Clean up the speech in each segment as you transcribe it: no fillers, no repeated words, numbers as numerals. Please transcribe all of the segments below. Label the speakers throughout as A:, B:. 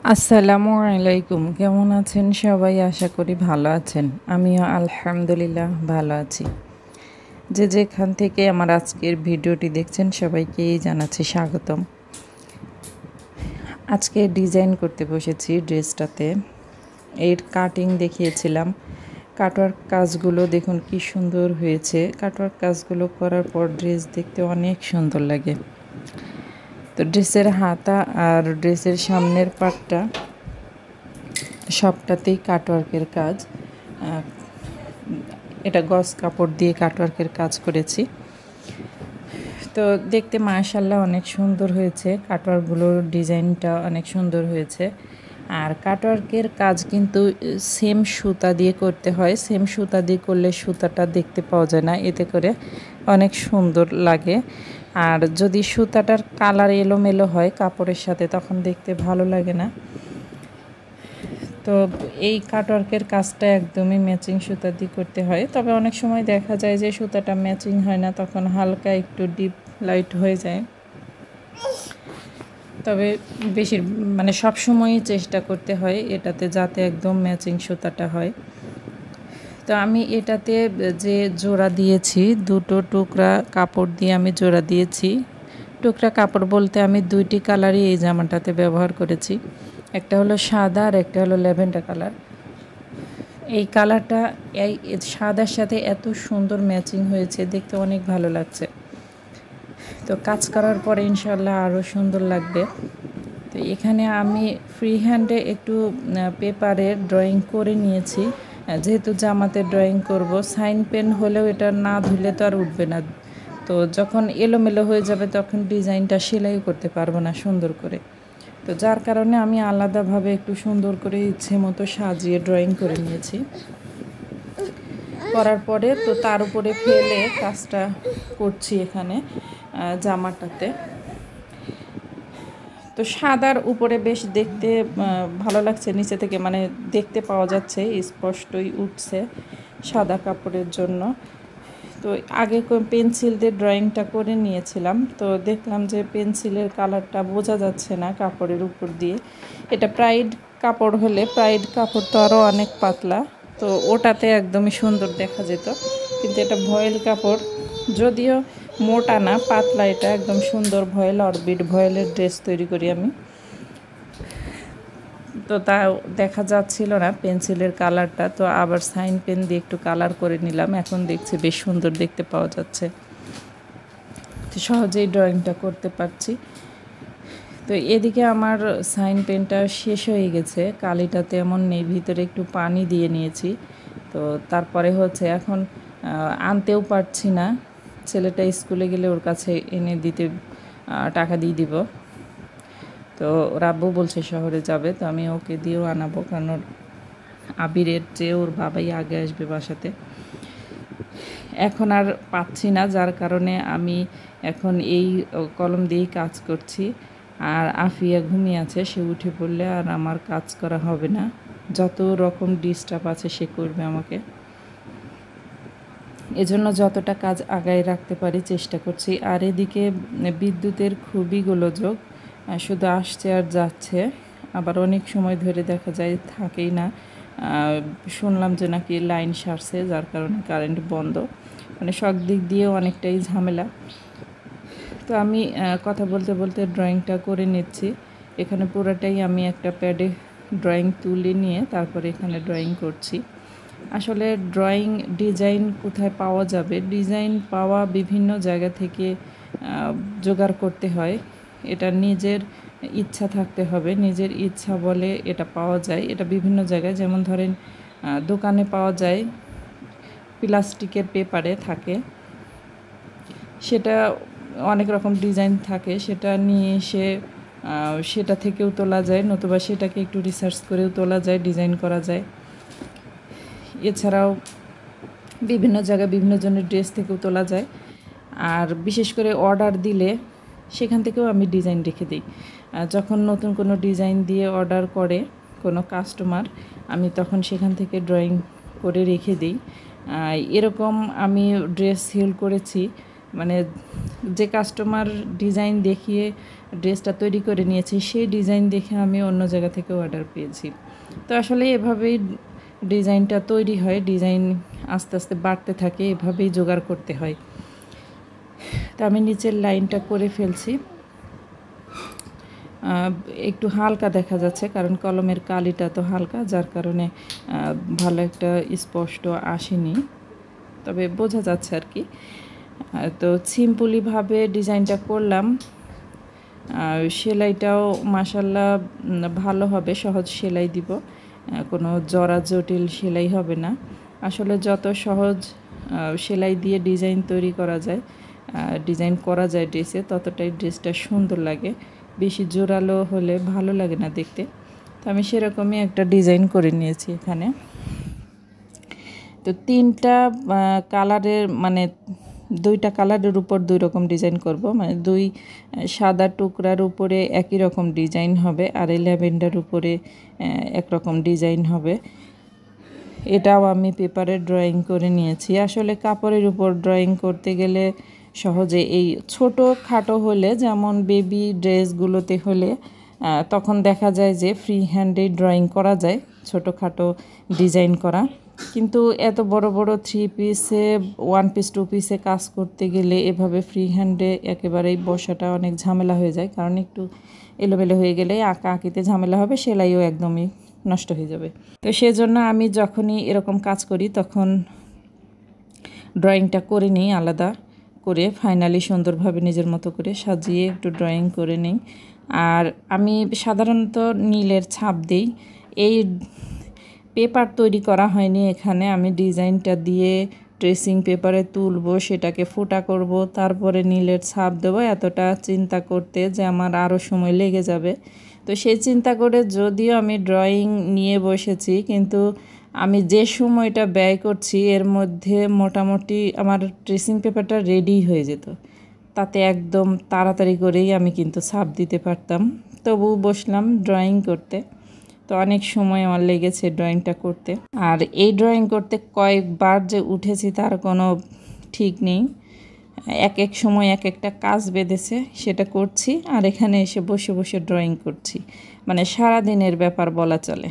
A: আসসালামু আলাইকুম, কেমন আছেন সবাই? আশা করি ভালো আছেন। আমিও আলহামদুলিল্লাহ ভালো আছি। যে যেখান থেকে আমার আজকের ভিডিওটি দেখছেন সবাইকেই জানাচ্ছি স্বাগতম। আজকে ডিজাইন করতে বসেছি ড্রেসটাতে। এর কাটিং দেখিয়েছিলাম। কাটওয়ার্ক কাজগুলো দেখুন কি সুন্দর হয়েছে। কাটওয়ার্ক কাজগুলো করার পর ড্রেস দেখতে অনেক সুন্দর লাগে। তো ড্রেসের হাতা আর ড্রেসের সামনের পাটটা সবটাতেই কাটওয়ার্কের কাজ। এটা গজ কাপড় দিয়ে কাটওয়ার্কের কাজ করেছি। তো দেখতে মাশাআল্লাহ অনেক সুন্দর হয়েছে। কাটওয়ার্কগুলোর ডিজাইনটা অনেক সুন্দর হয়েছে। আর কাটওয়ার্কের কাজ কিন্তু সেম সুতা দিয়ে করতে হয়। সেম সুতা দিয়ে করলে সুতাটা দেখতে পাওয়া যায় না, এতে করে অনেক সুন্দর লাগে। আর যদি সুতাটার কালার এলোমেলো হয় কাপড়ের সাথে, তখন দেখতে ভালো লাগে না। তো এই কাটওয়ার্কের কাজটা একদমই ম্যাচিং সুতা দিয়ে করতে হয়। তবে অনেক সময় দেখা যায় যে সুতাটা ম্যাচিং হয় না, তখন হালকা একটু ডিপ লাইট হয়ে যায়। তবে সব সময়ই চেষ্টা করতে হয় এটাতে যাতে একদম ম্যাচিং সুতাটা হয়। তো আমি এটাতে যে জোড়া দিয়েছি, দুটো টুকরা কাপড় দিয়ে আমি জোড়া দিয়েছি। টুকরা কাপড় বলতে আমি দুইটি কালারই এই জামাটাতে ব্যবহার করেছি। একটা হলো সাদা আর একটা হলো ল্যাভেন্ডার কালার। এই কালারটা এই সাদার সাথে এত সুন্দর ম্যাচিং হয়েছে, দেখতে অনেক ভালো লাগছে। তো কাজ করার পরে ইনশাল্লাহ আরও সুন্দর লাগবে। তো এখানে আমি ফ্রি হ্যান্ডে একটু পেপারে ড্রয়িং করে নিয়েছি। যেহেতু জামাতে ড্রয়িং করব, সাইন পেন হলেও এটা না ধুলে তো আর উঠবে না। তো যখন এলোমেলো হয়ে যাবে তখন ডিজাইনটা সেলাই করতে পারবো না সুন্দর করে। তো যার কারণে আমি আলাদাভাবে একটু সুন্দর করে ইচ্ছে মতো সাজিয়ে ড্রয়িং করে নিয়েছি। করার পরে তো তার উপরে ফেলে কাজটা করছি এখানে জামাটাতে। তো সাদার উপরে বেশ দেখতে ভালো লাগছে, নিচে থেকে দেখতে পাওয়া যাচ্ছে, স্পষ্টই উঠছে সাদা কাপড়ের জন্য। তো আগে পেন্সিল দিয়ে ড্রয়িংটা করে নিয়েছিলাম, তো দেখলাম যে পেন্সিলের কালারটা বোঝা যাচ্ছে না কাপড়ের উপর দিয়ে। এটা প্রাইড কাপড় হলে, প্রাইড কাপড় তো আরও অনেক পাতলা, তো ওটাতে একদমই সুন্দর দেখা যেত। কিন্তু এটা ভয়েল কাপড়, যদিও মোটা না, পাতলা, এটা একদম সুন্দর ভয়েল, অরবিট ভয়েলের ড্রেস তৈরি করি আমি। তো তা দেখা যাচ্ছিল না পেন্সিলের কালারটা, তো আবার সাইন পেন দিয়ে একটু কালার করে নিলাম। এখন দেখছি বেশ সুন্দর দেখতে পাওয়া যাচ্ছে, তো সহজেই ড্রয়িংটা করতে পারছি। তো এদিকে আমার সাইন পেনটা শেষ হয়ে গেছে, কালিটা তেমন নেই, ভিতরে একটু পানি দিয়ে নিয়েছি। তো তারপরে হচ্ছে এখন আনতেও পারছি না, ছেলেটা স্কুলে গেলে ওর কাছে এনে দিতে টাকা দিয়ে দিব। তো ওর আব্বু বলছে শহরে যাবে, তো আমি ওকে দিয়েও আনাবো, কারণ ওর আবিরের চেয়ে ওর বাবাই আগে আসবে বাসাতে। এখন আর পাচ্ছি না, যার কারণে আমি এখন এই কলম দিয়েই কাজ করছি। আর আফিয়া ঘুমিয়ে আছে, সে উঠে পড়লে আর আমার কাজ করা হবে না। যত রকম ডিস্টার্ব আছে সে করবে আমাকে, এজন্য যতটা কাজ আগায় রাখতে পারি চেষ্টা করছি। আর এদিকে বিদ্যুতের খুবই গোলযোগ, শুধু আসছে আর যাচ্ছে, আবার অনেক সময় ধরে দেখা যায় থাকেই না। শুনলাম যে নাকি লাইন সারছে, যার কারণে কারেন্ট বন্ধ, সব দিক দিয়েও অনেকটাই ঝামেলা। তো আমি কথা বলতে বলতে ড্রয়িংটা করে নিচ্ছি। এখানে পুরোটাই আমি একটা প্যাডে ড্রয়িং তুলে নিয়ে তারপরে এখানে ড্রয়িং করছি। আসলে ড্রয়িং ডিজাইন কোথায় পাওয়া যাবে, ডিজাইন পাওয়া বিভিন্ন জায়গা থেকে জোগাড় করতে হয়। এটা নিজের ইচ্ছা থাকতে হবে, নিজের ইচ্ছা বলে এটা পাওয়া যায়। এটা বিভিন্ন জায়গায়, যেমন ধরেন দোকানে পাওয়া যায়, প্লাস্টিকের পেপারে থাকে, সেটা অনেক রকম ডিজাইন থাকে, সেটা নিয়ে এসে সেটা থেকেও তোলা যায়, নতুবা সেটাকে একটু রিসার্চ করেও তোলা যায়, ডিজাইন করা যায়। এছাড়াও বিভিন্ন জায়গায় বিভিন্ন জনের ড্রেস থেকেও তোলা যায়। আর বিশেষ করে অর্ডার দিলে সেখান থেকেও আমি ডিজাইন রেখে দিই। যখন নতুন কোনো ডিজাইন দিয়ে অর্ডার করে কোনো কাস্টমার, আমি তখন সেখান থেকে ড্রয়িং করে রেখে দিই। এরকম আমি ড্রেস সেল করেছি, যে কাস্টমার ডিজাইন দেখিয়ে ড্রেসটা তৈরি করে নিয়েছি, সেই ডিজাইন দেখে আমি অন্য জায়গা থেকে অর্ডার পেয়েছি। তো আসলে এভাবেই ডিজাইনটা তৈরি হয়, ডিজাইন আস্তে আস্তে বাড়তে থাকে, এভাবেই জোগাড় করতে হয়। তো আমি নিচের লাইনটা করে ফেলছি। একটু হালকা দেখা যাচ্ছে কারণ কলমের কালিটা তো হালকা, যার কারণে ভালো একটা স্পষ্ট আসেনি, তবে বোঝা যাচ্ছে আর কি। তো সিম্পলিভাবে ডিজাইনটা করলাম। সেলাইটাও মাশাল্লাহ ভালো হবে, সহজ সেলাই দিব, কোনো জরা জটিল সেলাই হবে না। আসলে যত সহজ সেলাই দিয়ে ডিজাইন তৈরি করা যায়, ডিজাইন করা যায় ড্রেসে, ততটাই ড্রেসটা সুন্দর লাগে। বেশি জোরালো হলে ভালো লাগে না দেখতে। তো আমি সেরকমই একটা ডিজাইন করে নিয়েছি এখানে। তো 3টা কালারের মানে 2টা কালারের উপর 2 রকম ডিজাইন করব, মানে 2 সাদা টুকরার উপরে একই রকম ডিজাইন হবে, আর এই ল্যাভেন্ডার উপরে একরকম ডিজাইন হবে। এটাও আমি পেপারে ড্রয়িং করে নিয়েছি। আসলে কাপড়ের উপর ড্রয়িং করতে গেলে সহজে, এই ছোট খাটো হলে যেমন বেবি ড্রেসগুলোতে হলে তখন দেখা যায় যে ফ্রি হ্যান্ডে ড্রয়িং করা যায়, ছোটোখাটো ডিজাইন করা। কিন্তু এত বড় বড় 3 পিসে 1 পিস 2 পিসে কাজ করতে গেলে এভাবে ফ্রি হ্যান্ডে একেবারেই বসাটা অনেক ঝামেলা হয়ে যায়, কারণ একটু এলোমেলো হয়ে গেলে আঁকা আঁকিতে ঝামেলা হবে, সেলাইও একদমই নষ্ট হয়ে যাবে। তো সেজন্য আমি যখনই এরকম কাজ করি তখন ড্রয়িংটা করে নিই আলাদা করে, ফাইনালি সুন্দরভাবে নিজের মতো করে সাজিয়ে একটু ড্রয়িং করে নিই। আর আমি সাধারণত নীলের ছাপ দিই। এই পেপার তৈরি করা হয়নি এখানে, আমি ডিজাইনটা দিয়ে ট্রেসিং পেপারে তুলবো, সেটাকে ফোটা করব, তারপরে নীলের ছাপ দেবো। এতটা চিন্তা করতে যে আমার আরও সময় লেগে যাবে। তো সেই চিন্তা করে যদিও আমি ড্রয়িং নিয়ে বসেছি, কিন্তু আমি যে সময়টা ব্যয় করছি এর মধ্যে মোটামুটি আমার ট্রেসিং পেপারটা রেডি হয়ে যেত। তাতে একদম তাড়াতাড়ি করেই আমি কিন্তু ছাপ দিতে পারতাম। তবু বসলাম ড্রয়িং করতে। তো অনেক সময় আমার লেগেছে ড্রয়িংটা করতে। আর এই ড্রয়িং করতে কয়েকবার যে উঠেছি তার কোনো ঠিক নেই। এক এক সময় এক একটা কাজ বেঁধেছে, সেটা করছি, আর এখানে এসে বসে বসে ড্রয়িং করছি। মানে সারাদিনের ব্যাপার বলা চলে।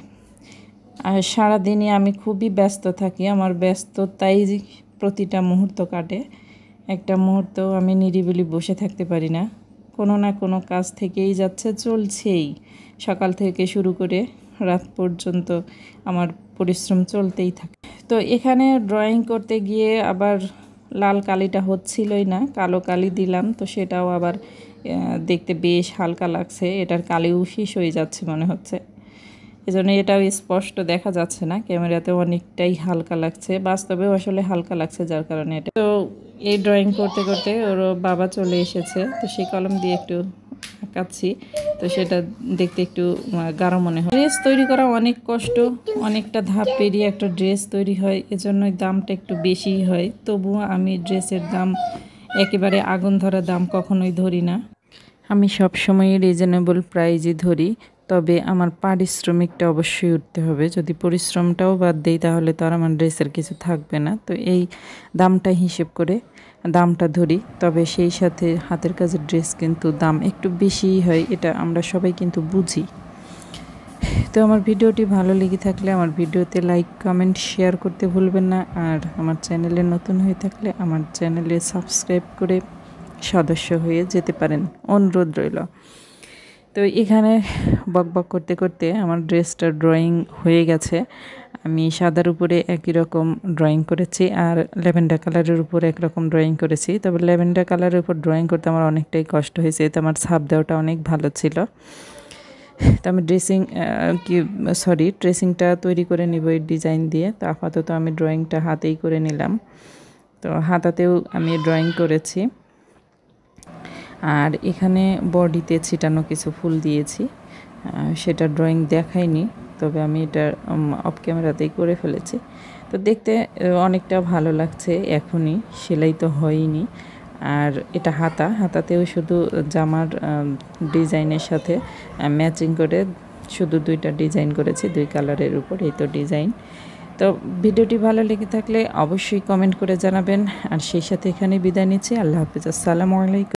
A: আর সারাদিনই আমি খুবই ব্যস্ত থাকি, আমার ব্যস্ততাই প্রতিটা মুহূর্ত কাটে। একটা মুহূর্তও আমি নিরিবিলি বসে থাকতে পারি না, কোনো না কোনো কাজ থেকেই যাচ্ছে, চলছেই। সকাল থেকে শুরু করে রাত পর্যন্ত আমার পরিশ্রম চলতেই থাকে। তো এখানে ড্রয়িং করতে গিয়ে আবার লাল কালিটা হচ্ছিলই না, কালো কালি দিলাম, তো সেটাও আবার দেখতে বেশ হালকা লাগছে। এটার কালিও শেষ হয়ে যাচ্ছে মনে হচ্ছে, এজন্য এটাও স্পষ্ট দেখা যাচ্ছে না, ক্যামেরাতে অনেকটাই হালকা লাগছে, বাস্তবেও আসলে হালকা লাগছে, যার কারণে এটা। তো এই ড্রয়িং করতে করতে ওর বাবা চলে এসেছে, তো সেই কলম দিয়ে একটু আঁকাচ্ছি, তো সেটা দেখতে একটু গাঢ় মনে হয়। ড্রেস তৈরি করা অনেক কষ্ট, অনেকটা ধাপ পেরিয়ে একটা ড্রেস তৈরি হয়, এজন্যই দামটা একটু বেশিই হয়। তবুও আমি ড্রেসের দাম একেবারে আগুন ধরা দাম কখনোই ধরি না, আমি সবসময়ই রিজনেবল প্রাইজই ধরি। তবে আমার পারিশ্রমিকটা অবশ্যই উঠতে হবে, যদি পরিশ্রমটাও বাদ দেই তাহলে তো আর আমার ড্রেসের কিছু থাকবে না। তো এই দামটা হিসেব করে দামটা ধরি, তবে সেই সাথে হাতের কাজের ড্রেস কিন্তু দাম একটু বেশিই হয়, এটা আমরা সবাই কিন্তু বুঝি। তো আমার ভিডিওটি ভালো লেগে থাকলে আমার ভিডিওতে লাইক কমেন্ট শেয়ার করতে ভুলবেন না, আর আমার চ্যানেলে নতুন হয়ে থাকলে আমার চ্যানেলে সাবস্ক্রাইব করে সদস্য হয়ে যেতে পারেন, অনুরোধ রইল। তো এখানে বকবক করতে করতে আমার ড্রেসটা ড্রয়িং হয়ে গেছে। আমি সাদার উপরে একই রকম ড্রয়িং করেছি, আর ল্যাভেন্ডার কালারের উপর একরকম ড্রয়িং করেছি। তবে ল্যাভেন্ডার কালারের উপর ড্রয়িং করতে আমার অনেকটাই কষ্ট হয়েছে, এতে আমার ছাপ দেওয়াটা অনেক ভালো ছিল। তো আমি ট্রেসিংটা তৈরি করে নিব এই ডিজাইন দিয়ে। তো আপাতত আমি ড্রয়িংটা হাতেই করে নিলাম, তো হাতাতেও আমি ড্রয়িং করেছি। আর এখানে বডিতে ছিটানো কিছু ফুল দিয়েছি, সেটা ড্রয়িং দেখাইনি, তবে আমি এটা অফ ক্যামেরাতেই করে ফেলেছি। তো দেখতে অনেকটা ভালো লাগছে, এখনই সেলাই তো হয়নি। আর এটা হাতাতেও শুধু জামার ডিজাইনের সাথে ম্যাচিং করে শুধু 2টা ডিজাইন করেছি, 2 কালারের উপর, এই তো ডিজাইন। তো ভিডিওটি ভালো লেগে থাকলে অবশ্যই কমেন্ট করে জানাবেন, আর সেই সাথে এখানে বিদায় নিচ্ছি। আল্লাহ হাফিজ, আসসালামু আলাইকুম।